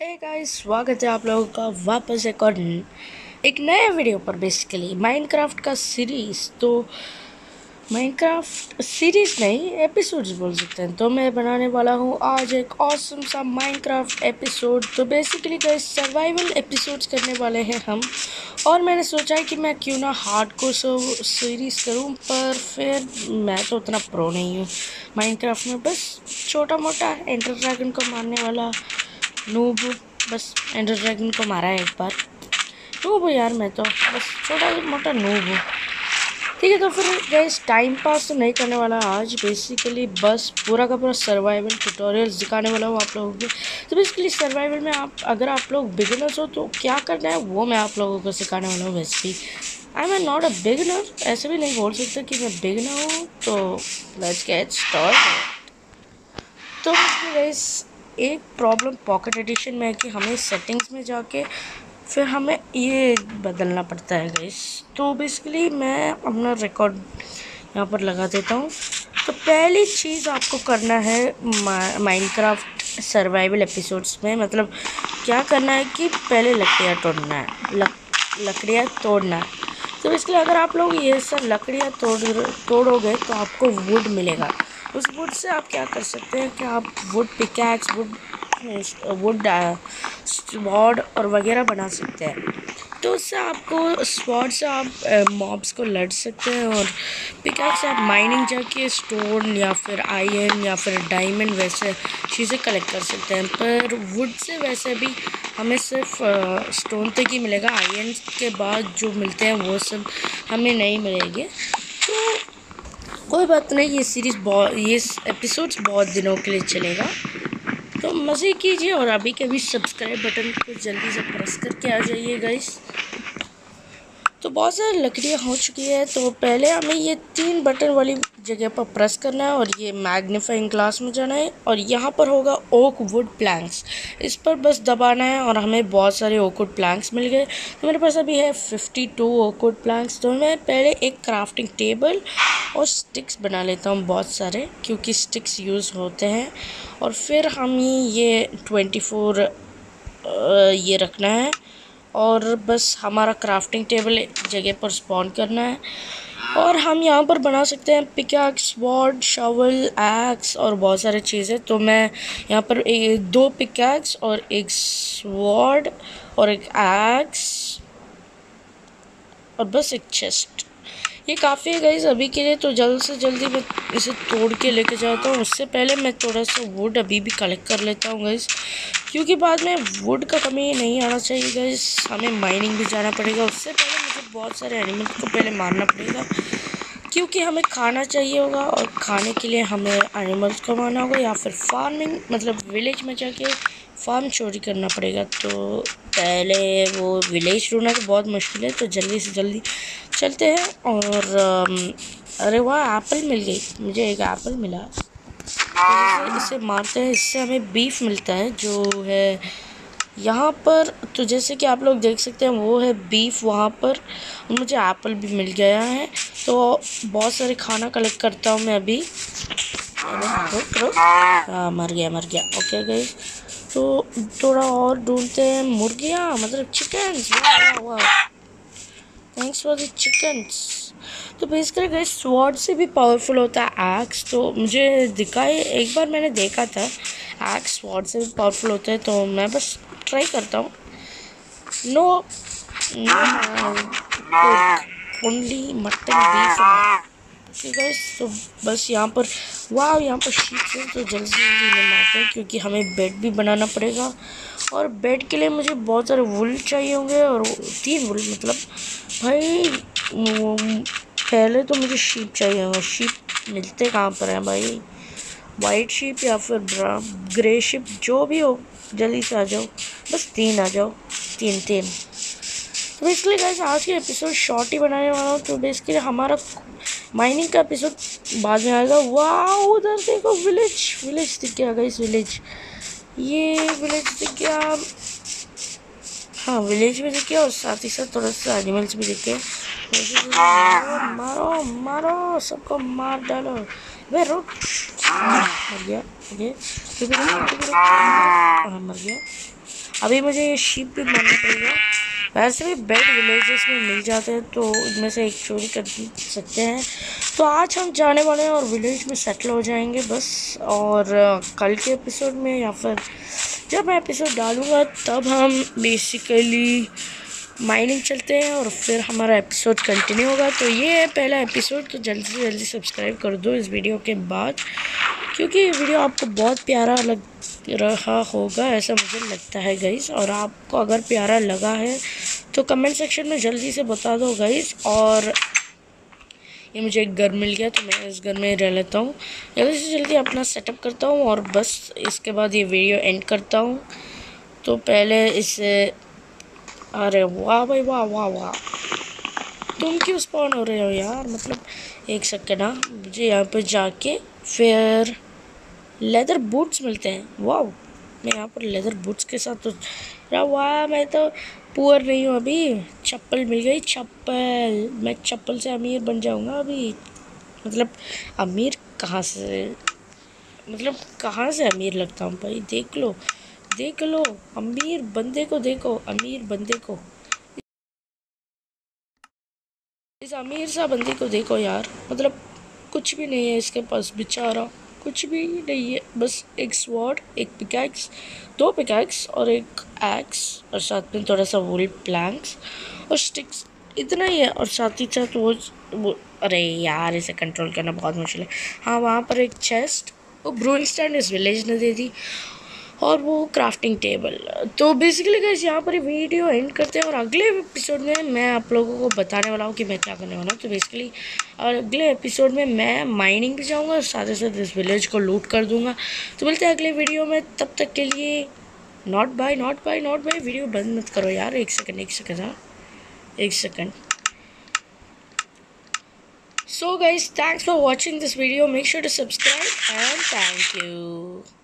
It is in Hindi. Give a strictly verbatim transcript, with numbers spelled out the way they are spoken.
हे गाइस, स्वागत है आप लोगों का वापस एक और एक नए वीडियो पर। बेसिकली माइनक्राफ्ट का सीरीज़, तो माइनक्राफ्ट सीरीज़ नहीं, एपिसोड्स बोल सकते हैं। तो मैं बनाने वाला हूँ आज एक ऑसम सा माइनक्राफ्ट एपिसोड। तो बेसिकली गाइस सर्वाइवल एपिसोड्स करने वाले हैं हम, और मैंने सोचा है कि मैं क्यों ना हार्डकोर सीरीज़ करूँ, पर फिर मैं तो उतना प्रो नहीं हूँ माइनक्राफ्ट में। बस छोटा मोटा एंडर ड्रैगन को मारने वाला नूब, बस एंडर ड्रैगन को मारा है एक बार। नूब यार, मैं तो बस छोटा मोटा नूब हूँ। ठीक है, तो फिर गाइस टाइम पास तो नहीं करने वाला आज। बेसिकली बस पूरा का पूरा सर्वाइवल ट्यूटोरियल्स दिखाने वाला हूँ आप लोगों को। तो बेसिकली सर्वाइवल में आप अगर आप लोग बिगिनर्स हो तो क्या करना है वो मैं आप लोगों को सिखाने वाला हूँ। Basically I am not a beginner, ऐसे भी नहीं बोल सकते कि मैं बिगिनर हूँ। तो लेट्स गेट स्टार्ट। तो गाइस एक प्रॉब्लम पॉकेट एडिशन में है कि हमें सेटिंग्स में जाके फिर हमें ये बदलना पड़ता है गाइस। तो बेसिकली मैं अपना रिकॉर्ड यहाँ पर लगा देता हूँ। तो पहली चीज़ आपको करना है माइनक्राफ्ट सर्वाइवल एपिसोड्स में, मतलब क्या करना है कि पहले लकड़ियाँ तोड़ना है, लक, लकड़ियाँ तोड़ना है। तो इसलिए अगर आप लोग ये सब लकड़ियाँ तोड़ तोड़ोगे तो आपको वुड मिलेगा। उस वुड से आप क्या कर सकते हैं कि आप wood pickaxe, wood wood sword और वगैरह बना सकते हैं। तो उससे आपको स्वॉर्ड से आप मॉब्स को लड़ सकते हैं, और पिकैक्स से आप माइनिंग जाके स्टोन या फिर आयरन या फिर डायमंड वैसे चीज़ें कलेक्ट कर सकते हैं। पर वुड से वैसे भी हमें सिर्फ स्टोन तक ही मिलेगा, आयरन के बाद जो मिलते हैं वो सब हमें नहीं मिलेंगे। तो कोई बात नहीं, ये सीरीज़ बहुत ये एपिसोड्स बहुत दिनों के लिए चलेगा। तो मज़े कीजिए, और अभी के अभी सब्सक्राइब बटन को जल्दी से प्रेस करके आ जाइए गाइस। तो बहुत सारी लकड़ियाँ हो चुकी है। तो पहले हमें ये तीन बटन वाली जगह पर प्रेस करना है, और ये मैग्नीफाइंग ग्लास में जाना है, और यहाँ पर होगा ओक वुड प्लैंक्स। इस पर बस दबाना है और हमें बहुत सारे ओक वुड प्लैंक्स मिल गए। तो मेरे पास अभी है fifty two oak wood planks. तो मैं पहले एक क्राफ्टिंग टेबल और स्टिक्स बना लेता हूँ बहुत सारे, क्योंकि स्टिक्स यूज़ होते हैं। और फिर हम ये ट्वेंटी फोर ये रखना है, और बस हमारा क्राफ्टिंग टेबल एक जगह पर स्पॉन करना है। और हम यहाँ पर बना सकते हैं पिकैक्स, स्वॉर्ड, शॉवल, एक्स और बहुत सारे चीज़ें। तो मैं यहाँ पर एक, दो पिकैक्स और एक स्वॉर्ड और एक एक्स और बस एक चेस्ट, ये काफ़ी है गाइस अभी के लिए। तो जल्द से जल्दी मैं इसे तोड़ के लेके जाता हूँ। उससे पहले मैं थोड़ा सा वुड अभी भी कलेक्ट कर लेता हूँ गाइस, क्योंकि बाद में वुड का कमी नहीं आना चाहिए गाइस। हमें माइनिंग भी जाना पड़ेगा, उससे पहले मुझे बहुत सारे एनिमल्स को पहले मारना पड़ेगा, क्योंकि हमें खाना चाहिए होगा, और खाने के लिए हमें एनिमल्स को मारना होगा, या फिर फार्मिंग मतलब विलेज में जाके फार्म चोरी करना पड़ेगा। तो पहले वो विलेज ढूंढना तो बहुत मुश्किल है, तो जल्दी से जल्दी चलते हैं। और अरे वाह, एप्पल मिल गई मुझे, एक एप्पल मिला। तो इसे मारते हैं, इससे हमें बीफ मिलता है जो है यहाँ पर। तो जैसे कि आप लोग देख सकते हैं वो है बीफ वहाँ पर, मुझे एप्पल भी मिल गया है। तो बहुत सारे खाना कलेक्ट करता हूँ मैं अभी। हाँ, मर गया मर गया ओके गाइस। तो थोड़ा और ढूंढते हैं मुर्गियाँ, मतलब chickens. Thanks for the chickens. तो बेसिकली गाइस स्वॉर्ड से भी पावरफुल होता है एक्स। तो मुझे दिखा है, एक बार मैंने देखा था एक्स स्वॉर्ड से भी पावरफुल होता है, तो मैं बस ट्राई करता हूँ। No only mutton beef guys. तो बस यहाँ पर वाह, यहाँ पर शीट्स हैं, तो जल्दी जल्दी इन्हें मारते हैं, क्योंकि हमें बेड भी बनाना पड़ेगा। और बेड के लिए मुझे बहुत सारे वुल चाहिए होंगे, और तीन वुल मतलब भाई वो, पहले तो मुझे शीप चाहिए होगा। शीप मिलते कहाँ पर हैं भाई? वाइट शीप या फिर ग्रे शीप, जो भी हो जल्दी से आ जाओ, बस तीन आ जाओ, तीन तीन। तो बेसिकली गाइस आज के एपिसोड शॉर्ट ही बनाने वाला हूँ। तो बेसिकली हमारा माइनिंग का एपिसोड बाद में आएगा। वाह, उधर देखो विलेज, विलेज दिख गया गाइस, विलेज, ये विलेज दिख गया। हाँ, विलेज भी दिख गया, और साथ ही साथ थोड़ा सा एनिमल्स भी दिख गए। मारो मारो मारो, सबको मार डालो। वे रुक, मर गया ओके, हाँ मर गया। अभी मुझे ये शीप भी मारना पड़ेगा। वैसे भी बेड विलेजेस में मिल जाते हैं तो इनमें से एक चोरी कर सकते हैं। तो आज हम जाने वाले हैं और विलेज में सेटल हो जाएंगे बस। और कल के एपिसोड में या फिर जब मैं एपिसोड डालूँगा तब हम बेसिकली माइनिंग चलते हैं और फिर हमारा एपिसोड कंटिन्यू होगा। तो ये है पहला एपिसोड, तो जल्दी से जल्दी सब्सक्राइब कर दो इस वीडियो के बाद, क्योंकि ये वीडियो आपको बहुत प्यारा लग रहा होगा ऐसा मुझे लगता है गाइस। और आपको अगर प्यारा लगा है तो कमेंट सेक्शन में जल्दी से बता दो गाइस। और ये मुझे एक घर मिल गया तो मैं इस घर में रह लेता हूँ। जल्दी से जल्दी अपना सेटअप करता हूँ और बस इसके बाद ये वीडियो एंड करता हूँ। तो पहले इसे, अरे वाह भाई वाह वाह वाह, तुम क्यों स्पॉन हो रहे हो यार? मतलब एक सेकंड, हाँ मुझे यहाँ पे जाके फिर लेदर बूट्स मिलते हैं। वाह, मैं यहाँ पर लेदर बूट्स के साथ तो वाह, मैं तो पुअर नहीं हूँ अभी। चप्पल मिल गई, चप्पल, मैं चप्पल से अमीर बन जाऊँगा अभी। मतलब अमीर कहाँ से, मतलब कहाँ से अमीर लगता हूँ भाई? देख लो देख लो, अमीर बंदे को देखो, अमीर बंदे को, इस अमीर सा बंदे को देखो यार। मतलब कुछ भी नहीं है इसके पास बेचारा, कुछ भी नहीं है, बस एक स्वॉर्ड, एक पिकैक्स, दो पिकैक्स और एक एक्स और साथ में थोड़ा सा वुल प्लैंक्स और स्टिक्स, इतना ही है। और साथ ही साथ वो, वो अरे यार इसे कंट्रोल करना बहुत मुश्किल है। हाँ वहाँ पर एक चेस्ट, वो ब्रूइंग स्टैंड इस विलेज ने दे दी, और वो क्राफ्टिंग टेबल। तो बेसिकली गाइस यहाँ पर वीडियो एंड करते हैं और अगले एपिसोड में मैं आप लोगों को बताने वाला हूँ कि मैं क्या करने वाला हूँ। तो बेसिकली अगले एपिसोड में मैं माइनिंग भी जाऊँगा और साथ ही साथ इस विलेज को लूट कर दूँगा। तो मिलते हैं अगले वीडियो में, तब तक के लिए not bye not bye not bye. Video बंद मत करो यार, एक सेकेंड एक सेकेंड हाँ एक second. So guys, thanks for watching this video. Make sure to subscribe and thank you.